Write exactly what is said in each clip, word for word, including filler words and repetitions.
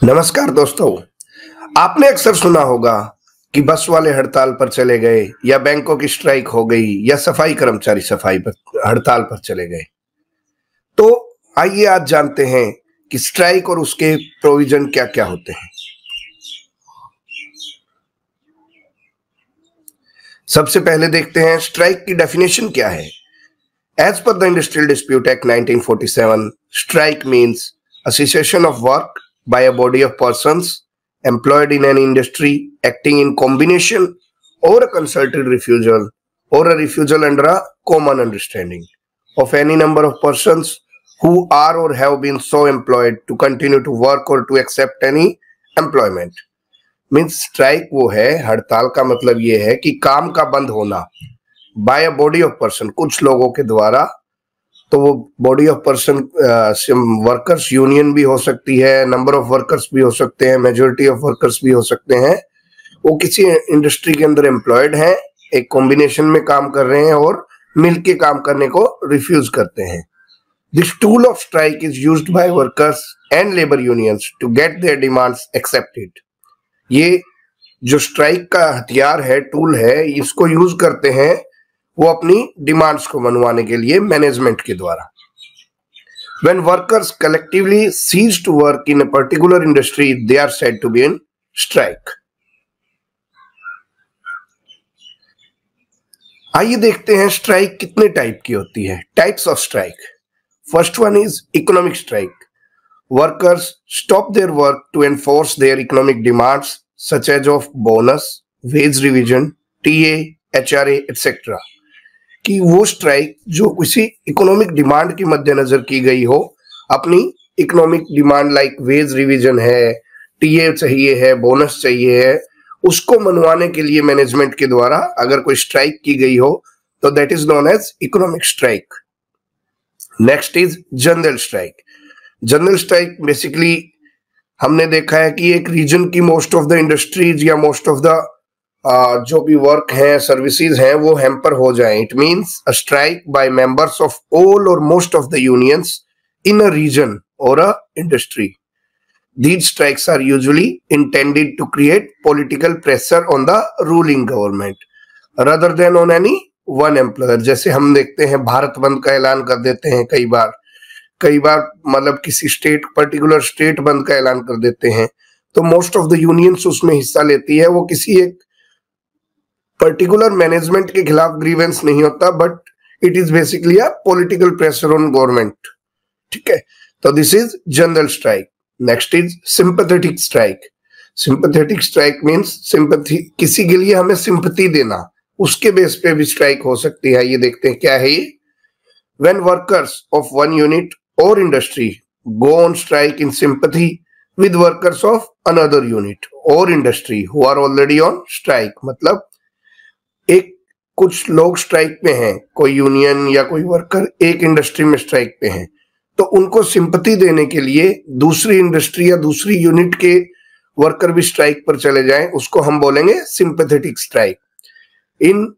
नमस्कार दोस्तों। आपने अक्सर सुना होगा कि बस वाले हड़ताल पर चले गए या बैंकों की स्ट्राइक हो गई या सफाई कर्मचारी सफाई पर हड़ताल पर चले गए। तो आइए आज जानते हैं कि स्ट्राइक और उसके प्रोविजन क्या क्या होते हैं। सबसे पहले देखते हैं स्ट्राइक की डेफिनेशन क्या है। As per the industrial dispute act nineteen forty seven, strike means a cessation of work by a body of persons employed in an industry acting in combination or a concerted refusal or a refusal under a common understanding of any number of persons who are or have been so employed to continue to work or to accept any employment. Means strike वो है, हड़ताल का मतलब ये है कि काम का बंद होना by a body of person, कुछ लोगों के द्वारा। तो वो body of person workers union भी हो सकती है, नंबर ऑफ वर्कर्स भी हो सकते हैं, मेजोरिटी ऑफ वर्कर्स भी हो सकते हैं। वो किसी इंडस्ट्री के अंदर एम्प्लॉयड हैं, एक कॉम्बिनेशन में काम कर रहे हैं और मिलके काम करने को रिफ्यूज करते हैं। This tool of strike is used by workers and labour unions to get their demands accepted. ये जो स्ट्राइक का हथियार है, टूल है, इसको यूज करते हैं वो अपनी डिमांड्स को मनवाने के लिए मैनेजमेंट के द्वारा। When workers collectively cease to work in a particular industry, they are said to be in strike. आइए देखते हैं स्ट्राइक कितने टाइप की होती है। Types of strike. First one is economic strike. Workers stop their work to enforce their economic demands such as of bonus, wage revision, TA, HRA etcetera. कि वो strike जो किसी इकोनॉमिक डिमांड के मद्देनजर की गई हो, अपनी economic demand like wage revision है, टीए चाहिए है, बोनस चाहिए है, उसको मनवाने के लिए मैनेजमेंट के द्वारा अगर कोई स्ट्राइक की गई हो तो that is known as economic strike. Next is general strike. General strike basically हमने देखा है कि एक रीजन की मोस्ट ऑफ द इंडस्ट्रीज या मोस्ट ऑफ द Uh, जो भी वर्क है, सर्विसेज हैं, वो हैम्पर हो जाएं। It means a strike by members of all और most of the unions in a region और a industry. These strikes are usually intended to create political pressure on the ruling government rather than on any one employer. जैसे हम देखते हैं भारत बंद का ऐलान कर देते हैं कई बार कई बार मतलब किसी स्टेट, पर्टिकुलर स्टेट बंद का ऐलान कर देते हैं, तो मोस्ट ऑफ द यूनियंस उसमें हिस्सा लेती है। वो किसी एक पर्टिकुलर मैनेजमेंट के खिलाफ ग्रीवेंस नहीं होता, but it is basically a political pressure on government. ठीक है, तो this is general strike. Next is sympathetic strike. Sympathetic strike means sympathy, किसी के लिए हमें सिंपैथी देना, उसके बेस पे भी स्ट्राइक हो सकती है। ये देखते हैं क्या है ये। When workers of one unit or industry go on strike in sympathy with workers of another unit or industry who are already on strike. मतलब एक कुछ लोग स्ट्राइक पे हैं, कोई यूनियन या कोई वर्कर एक इंडस्ट्री में स्ट्राइक पे हैं, तो उनको सिंपैथी देने के लिए दूसरी इंडस्ट्री या दूसरी यूनिट के वर्कर भी स्ट्राइक पर चले जाएं, उसको हम बोलेंगे sympathetic strike. In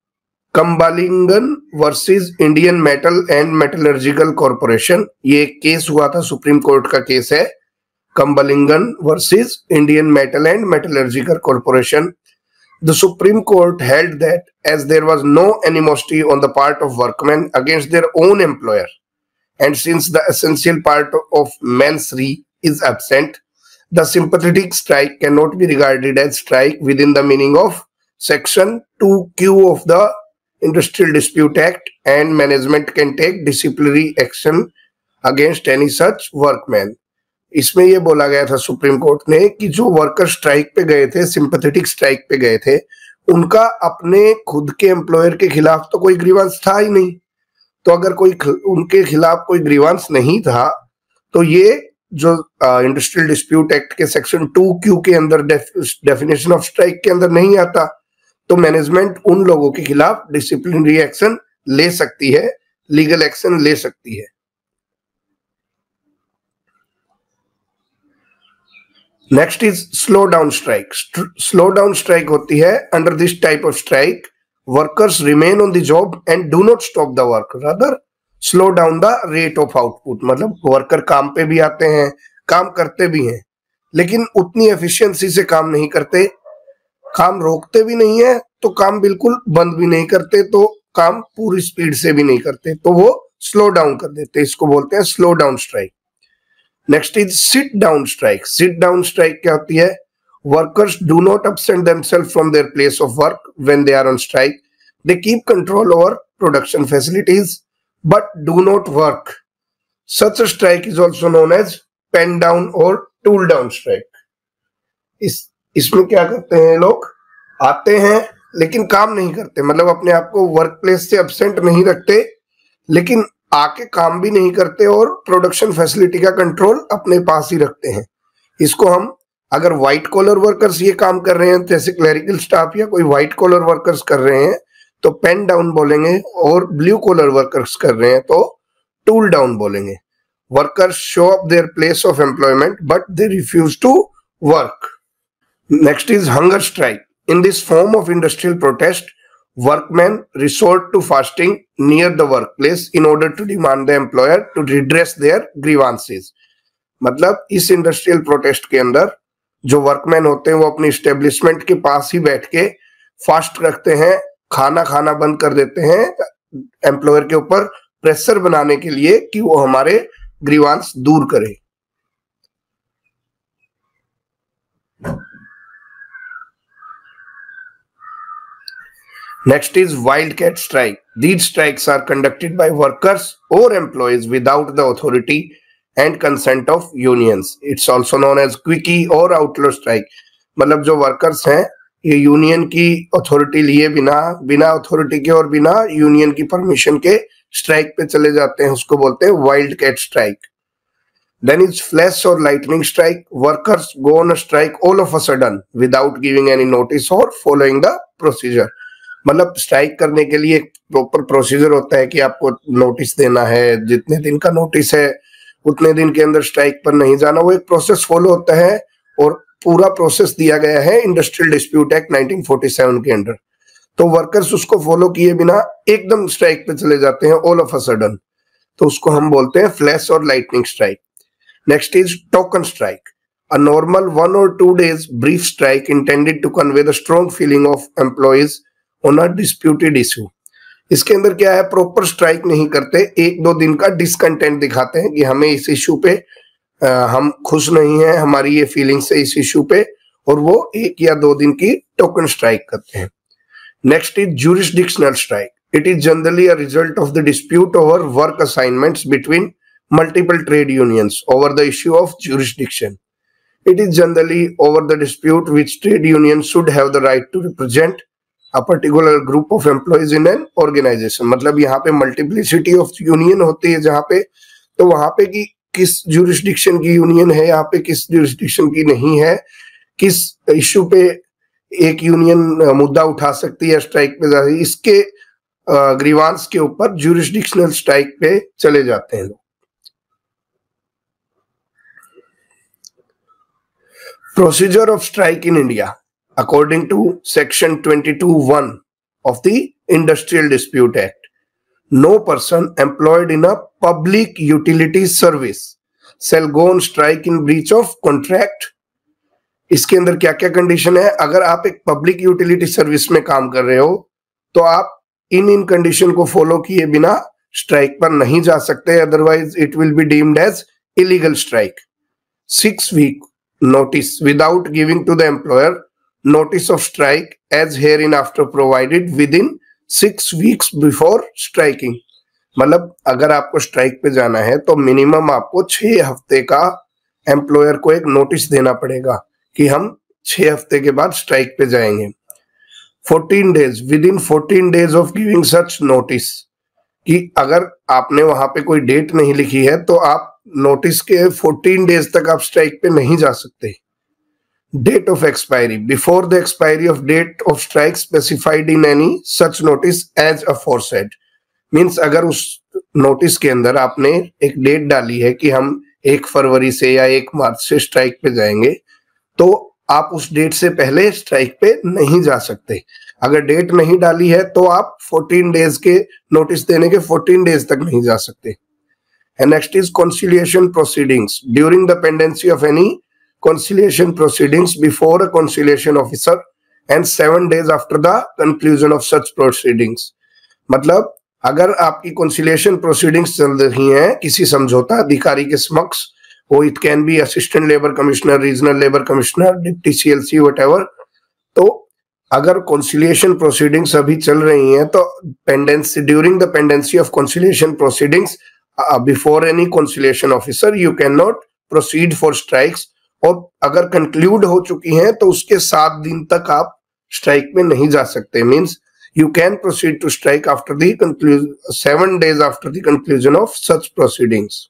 Kambalingam versus Indian metal and metallurgical corporation, ये एक केस हुआ था, सुप्रीम कोर्ट का केस है, Kambalingam versus Indian metal and metallurgical corporation. The Supreme Court held that as there was no animosity on the part of workmen against their own employer, and since the essential part of mens rea is absent, the sympathetic strike cannot be regarded as strike within the meaning of Section two Q of the Industrial Dispute Act, and management can take disciplinary action against any such workman. इसमें ये बोला गया था supreme court ने कि जो worker strike पे गए थे, सिंपैथेटिक स्ट्राइक पे गए थे, उनका अपने खुद के एम्प्लॉयर के खिलाफ तो कोई ग्रीवांस था ही नहीं। तो अगर कोई उनके खिलाफ कोई ग्रीवांस नहीं था तो ये जो इंडस्ट्रियल डिस्प्यूट एक्ट के सेक्शन टू क्यू के अंदर डेफिनेशन ऑफ स्ट्राइक के अंदर नहीं आता। तो मैनेजमेंट उन लोगों के खिलाफ डिसिप्लिनरी एक्शन ले सकती है, लीगल एक्शन ले सकती है। Next is slow down strike. Slow down strike होती है under this type of strike workers remain on the job and do not stop the work, rather slow down the rate of output. मतलब worker काम पे भी आते हैं, काम करते भी हैं, लेकिन उतनी एफिशिएंसी से काम नहीं करते, काम रोकते भी नहीं है तो काम बिल्कुल बंद भी नहीं करते, तो काम पूरी स्पीड से भी नहीं करते, तो वो स्लो डाउन कर देते, इसको बोलते हैं slow down strike. Next is sit down strike. Sit down strike क्या होती है? Workers do not absent themselves from their place of work when they are on strike. They keep control over production facilities but do not work. Such a strike is also known as pen down or tool down strike. इस इसमें क्या करते हैं लोग? आते हैं लेकिन काम नहीं करते, मतलब अपने आप को वर्क प्लेस से एब्सेंट नहीं रखते, लेकिन आके काम भी नहीं करते और प्रोडक्शन फैसिलिटी का कंट्रोल अपने पास ही रखते हैं। इसको हम, अगर व्हाइट कॉलर वर्कर्स ये काम कर रहे हैं, जैसे क्लरिकल स्टाफ या कोई व्हाइट कॉलर वर्कर्स कर रहे हैं तो पेन डाउन बोलेंगे, और ब्लू कॉलर वर्कर्स कर रहे हैं तो टूल डाउन बोलेंगे। Workers show up their place of employment but they refuse to work. Next is hunger strike. In this form of industrial protest, workmen resort to fasting near the workplace in order to demand the employer to redress their grievances. मतलब इस industrial protest के अंदर जो workman होते हैं वो अपनी establishment के पास ही बैठ के फास्ट रखते हैं, खाना खाना बंद कर देते हैं एम्प्लॉयर के ऊपर प्रेशर बनाने के लिए कि वो हमारे ग्रीवांस दूर करे। Next is wildcat strike. These strikes are conducted by workers or employees without the authority and consent of unions. It's also known as quickie or outlaw strike. मतलब जो वर्कर्स हैं ये यूनियन की अथॉरिटी लिए बिना बिना अथॉरिटी के और बिना यूनियन की परमिशन के स्ट्राइक पे चले जाते हैं, उसको बोलते हैं wild cat strike. Then is flash or lightning strike. Workers go on a strike all of a sudden without giving any notice or following the procedure. मतलब स्ट्राइक करने के लिए एक प्रॉपर प्रोसीजर होता है कि आपको नोटिस देना है, जितने दिन का नोटिस है उतने दिन के अंदर स्ट्राइक पर नहीं जाना, वो एक प्रोसेस फॉलो होता है और पूरा प्रोसेस दिया गया है industrial dispute act nineteen forty seven के अंडर। तो वर्कर्स उसको फॉलो किए बिना एकदम स्ट्राइक पे चले जाते हैं ऑल ऑफ अ सडन, तो उसको हम बोलते हैं flash or lightning strike. Next is token strike, a normal one or two days brief strike intended to convey the strong feeling of employees on a disputed issue. इसके अंदर क्या है, proper strike नहीं करते, एक दो दिन का डिसकंटेंट दिखाते हैं कि हमें इस इशू पे आ, हम खुश नहीं हैं, हमारी ये फीलिंग्स है इस इशू पे, और वो एक या दो दिन की टोकन स्ट्राइक करते हैं। Next is jurisdictional strike, it is generally a result of the dispute over work assignments between multiple trade unions over the issue of jurisdiction. It is generally over the dispute which trade unions should have the right to represent a particular group of employees in an organization. मतलब यहाँ पे multiplicity of union होती है जहाँ पे, तो वहाँ पे कि किस jurisdiction की union है, यहाँ पे किस jurisdiction की नहीं है, किस issue पे एक union मुद्दा उठा सकती है स्ट्राइक पे जा, इसके ग्रीवांस के ऊपर jurisdictional स्ट्राइक पे चले जाते हैं लोग। Procedure of strike in India. According to section twenty-two one of the Industrial Dispute Act, no person employed in a public utility service shall go on strike in breach of contract. इसके अंदर क्या क्या condition है, अगर आप एक public utility service में काम कर रहे हो तो आप इन इन कंडीशन को फॉलो किए बिना स्ट्राइक पर नहीं जा सकते, otherwise it will be deemed as illegal strike. Six week notice without giving to the employer notice of strike as hereinafter provided within six weeks before striking. मतलब अगर आपको स्ट्राइक पे जाना है तो मिनिमम आपको छह हफ्ते का एम्प्लॉयर को एक नोटिस देना पड़ेगा कि हम छह हफ्ते के बाद स्ट्राइक पे जाएंगे। Fourteen days, within fourteen days of giving such notice, कि अगर आपने वहां पे कोई डेट नहीं लिखी है तो आप नोटिस के फोर्टीन डेज तक आप स्ट्राइक पे नहीं जा सकते। Date of expiry, before the expiry of date of strike specified in any such notice as aforesaid, means अगर उस नोटिस के अंदर आपने एक डेट डाली है कि हम एक फरवरी से या एक मार्च से स्ट्राइक पे जाएंगे, तो आप उस डेट से पहले स्ट्राइक पे नहीं जा सकते। अगर डेट नहीं डाली है तो आप फोर्टीन डेज के नोटिस देने के फोर्टीन डेज तक नहीं जा सकते। And next is conciliation proceedings. During the pendency of any conciliation proceedings before a conciliation officer and seven days after the conclusion of such proceedings. मतलब अगर आपकी conciliation proceedings चल रही हैं किसी समझौता अधिकारी के समक्ष, वो it can be assistant labour commissioner, regional labour commissioner, deputy CLC, whatever, तो अगर conciliation proceedings अभी चल रही हैं तो pendency during the pendency of conciliation proceedings uh, before any conciliation officer you cannot proceed for strikes, और अगर conclude हो चुकी हैं तो उसके सात दिन तक आप स्ट्राइक में नहीं जा सकते. Means you can proceed to strike after the conclusion seven days after the conclusion of such proceedings.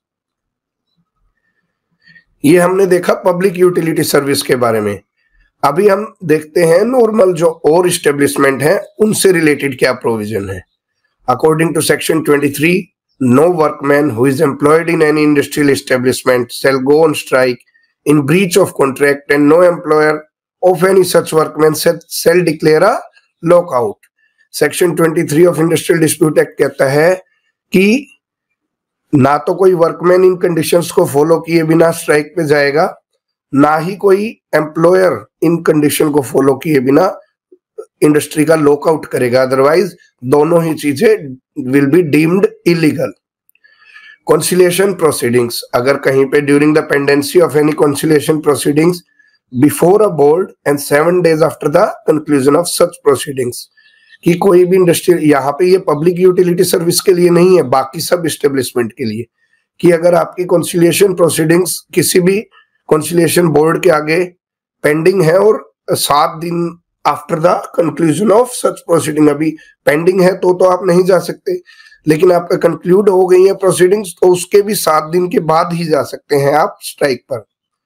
ये हमने देखा पब्लिक यूटिलिटी सर्विस के बारे में. अभी हम देखते हैं नॉर्मल जो और इस्टेब्लिशमेंट है उनसे रिलेटेड क्या प्रोविजन है. According to section twenty three, no workman who is employed in any industrial establishment shall go on strike in breach of contract and no employer of any such workman shall declare a lockout. Section twenty three of Industrial Dispute Act कहता है कि ना तो कोई workman इन conditions को follow किए बिना स्ट्राइक पे जाएगा, ना ही कोई एम्प्लॉयर इन कंडीशन को फॉलो किए बिना इंडस्ट्री का लॉकआउट करेगा, अदरवाइज दोनों ही चीजें will be deemed illegal. Conciliation proceedings, अगर कहीं पे during the pendency of any conciliation proceedings before a board and seven days after the conclusion of such proceedings, कि कोई भी इंडस्ट्री, यहाँ पे ये पब्लिक यूटिलिटी सर्विस के लिए नहीं है, बाकी सब इस्टेब्लिशमेंट के लिए, कि अगर आपकी conciliation proceedings किसी भी conciliation board के आगे पेंडिंग है और सात दिन after the conclusion of such proceeding अभी पेंडिंग है तो तो आप नहीं जा सकते, लेकिन आपका कंक्लूड हो गई है प्रोसीडिंग्स तो उसके भी सात दिन के बाद ही जा सकते हैं आप स्ट्राइक पर.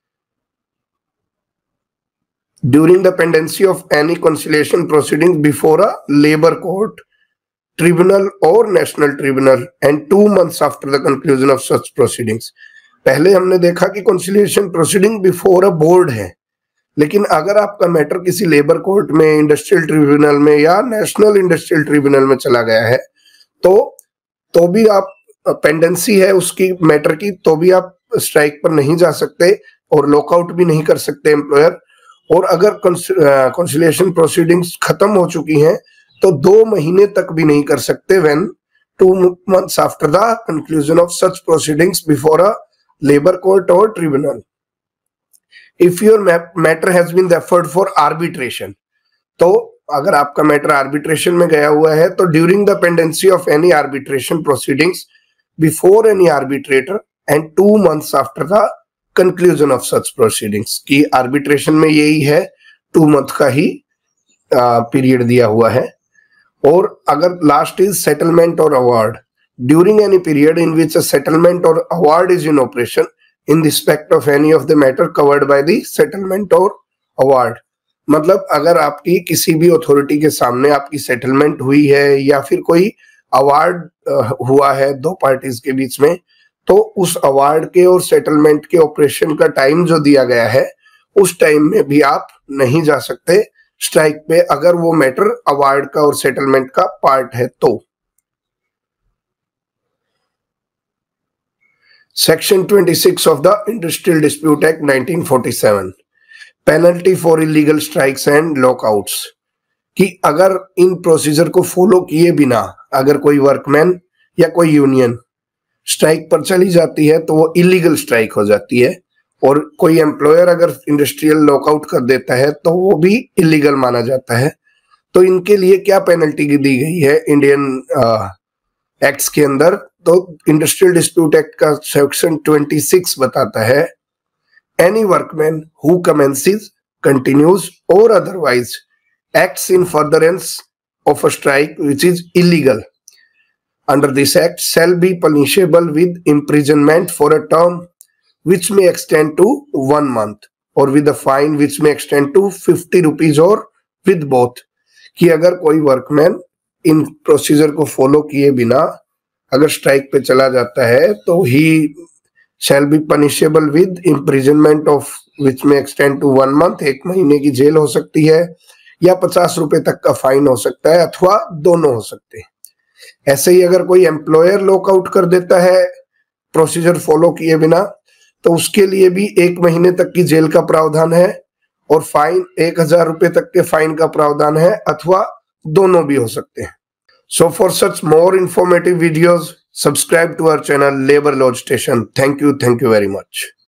During the pendency of any conciliation proceedings before a labour court, tribunal or national tribunal and two months after the conclusion of such proceedings. पहले हमने देखा कि conciliation proceeding before a board है, लेकिन अगर आपका मैटर किसी लेबर कोर्ट में, इंडस्ट्रियल ट्रिब्यूनल में या नेशनल इंडस्ट्रियल ट्रिब्यूनल में चला गया है तो तो भी आप पेंडेंसी है उसकी मैटर की, तो भी आप स्ट्राइक पर नहीं जा सकते और लॉकआउट भी नहीं कर सकते एम्प्लॉयर. और अगर कंसिलिएशन प्रोसीडिंग्स खत्म हो चुकी हैं तो दो महीने तक भी नहीं कर सकते when two months after the conclusion of such proceedings before a labour court or tribunal. If your matter has been referred for arbitration, तो अगर आपका मैटर आर्बिट्रेशन में गया हुआ है तो during the pendency of any arbitration proceedings before any arbitrator and two months after the conclusion of such proceedings, की arbitration में यही है टू मंथ का ही पीरियड दिया हुआ है. और अगर last is settlement or award, during any period in which a settlement or award is in operation in respect of any of the matter covered by the settlement or award. मतलब अगर आपकी किसी भी अथॉरिटी के सामने आपकी settlement हुई है या फिर कोई अवार्ड हुआ है दो पार्टीज के बीच में, तो उस अवार्ड के और सेटलमेंट के ऑपरेशन का टाइम जो दिया गया है उस टाइम में भी आप नहीं जा सकते स्ट्राइक पे, अगर वो मैटर अवार्ड का और सेटलमेंट का पार्ट है तो. Section twenty six of the industrial dispute act nineteen forty seven, penalty for illegal strikes and lockouts, कि अगर इन प्रोसीजर को फॉलो किए बिना अगर कोई वर्कमैन या कोई यूनियन स्ट्राइक पर चली जाती है तो वो इलीगल स्ट्राइक हो जाती है, और कोई एम्प्लॉयर अगर इंडस्ट्रियल लॉकआउट कर देता है तो वो भी इलीगल माना जाता है. तो इनके लिए क्या पेनल्टी दी गई है इंडियन एक्ट्स के अंदर, तो इंडस्ट्रियल डिस्प्यूट एक्ट का सेक्शन ट्वेंटी सिक्स बताता है, any workman who commences, continues or otherwise acts in furtherance of a strike which is illegal under this act shall be punishable with imprisonment for a term which may extend to one month or with a fine which may extend to fifty rupees or with both. कि अगर कोई workman इन procedure को follow किए बिना अगर strike पे चला जाता है तो ही shall be punishable with imprisonment of which may extend to one month, एक महीने की जेल हो सकती है या पचास रुपए तक का फाइन हो सकता है, अथवा दोनों हो सकते हैं. ऐसे ही अगर कोई एम्प्लॉयर लॉकआउट कर देता है प्रोसीजर फॉलो किए बिना तो उसके लिए भी एक महीने तक की जेल का प्रावधान है और फाइन एक हजार रुपए तक के फाइन का प्रावधान है, अथवा दोनों भी हो सकते हैं। So for such more informative videos, subscribe to our channel labour law station. Thank you, thank you very much.